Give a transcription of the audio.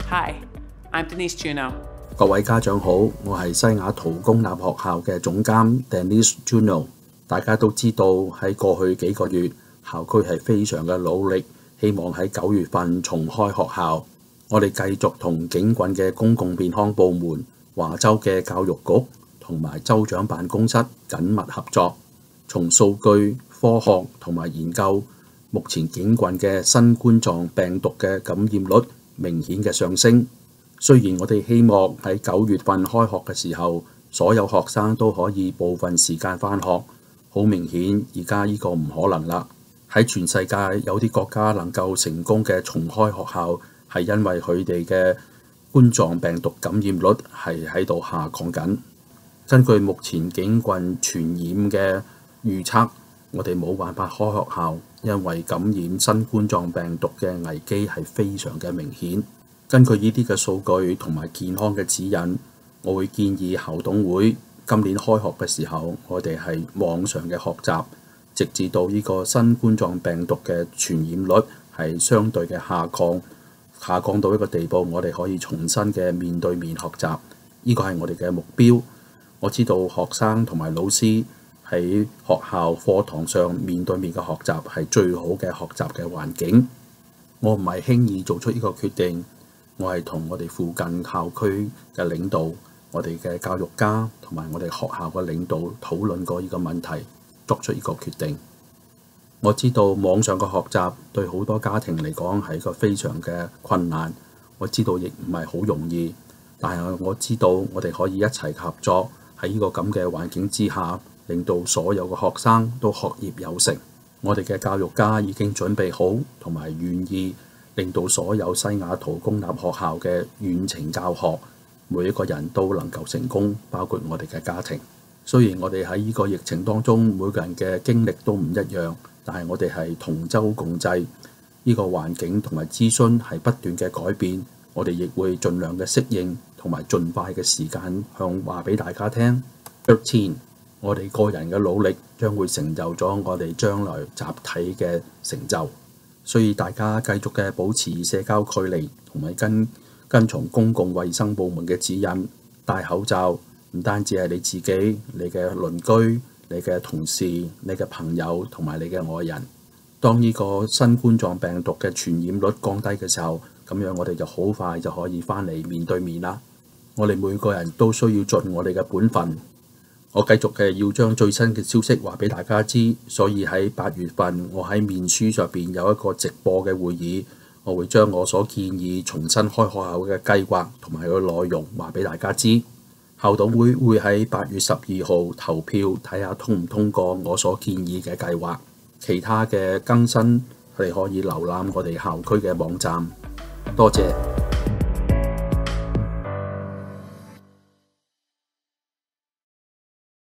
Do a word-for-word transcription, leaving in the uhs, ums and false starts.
Hi, I'm Denise Juno。 各位家長好，我係西雅圖公立學校嘅總監 Denise Juno。大家都知道喺過去幾個月，校區係非常嘅努力，希望喺九月份重開學校。我哋繼續同警棍嘅公共健康部門、華州嘅教育局同埋州長辦公室緊密合作，從數據、科學同埋研究，目前警棍嘅新冠狀病毒嘅感染率明顯嘅上升。雖然我哋希望喺九月份開學嘅時候，所有學生都可以部分時間返學，好明顯而家呢個唔可能啦。喺全世界有啲國家能夠成功嘅重開學校，係因為佢哋嘅冠狀病毒感染率係喺度下降緊。根據目前警棍傳染嘅預測，我哋冇辦法開學校，因為感染新冠狀病毒嘅危機係非常嘅明顯。根據呢啲嘅數據同埋健康嘅指引，我會建議校董會今年開學嘅時候，我哋係網上嘅學習，直至到呢個新冠狀病毒嘅傳染率係相對嘅下降，下降到一個地步，我哋可以重新嘅面對面學習。呢個係我哋嘅目標。我知道學生同埋老師喺學校課堂上面對面嘅學習係最好嘅學習嘅環境。我唔係輕易做出呢個決定。我係同我哋附近校區嘅領導、我哋嘅教育家同埋我哋學校嘅領導討論過呢個問題，作出呢個決定。我知道網上嘅學習對好多家庭嚟講係一個非常嘅困難，我知道亦唔係好容易，但係我知道我哋可以一齊合作，喺呢個咁嘅環境之下，令到所有嘅學生都學業有成。我哋嘅教育家已經準備好同埋願意令到所有西雅圖公立學校嘅遠程教學，每一個人都能夠成功，包括我哋嘅家庭。雖然我哋喺呢個疫情當中，每個人嘅經歷都唔一樣，但係我哋係同舟共濟。呢個環境同埋資訊係不斷嘅改變，我哋亦會盡量嘅適應，同埋盡快嘅時間向話俾大家聽。十三，我哋個人嘅努力將會成就咗我哋將來集體嘅成就。所以大家繼續嘅保持社交距離，同埋跟跟從公共衛生部門嘅指引，戴口罩。唔單止係你自己、你嘅鄰居、你嘅同事、你嘅朋友同埋你嘅愛人。當呢個新冠狀病毒嘅傳染率降低嘅時候，咁樣我哋就好快就可以翻嚟面對面啦。我哋每個人都需要盡我哋嘅本分。我繼續嘅要將最新嘅消息話俾大家知，所以喺八月份我喺面書上邊有一個直播嘅會議，我會將我所建議重新開學校嘅計劃同埋個內容話俾大家知。校董會會喺八月十二號投票，睇下通唔通過我所建議嘅計劃。其他嘅更新，你可以瀏覽我哋校區嘅網站。多謝。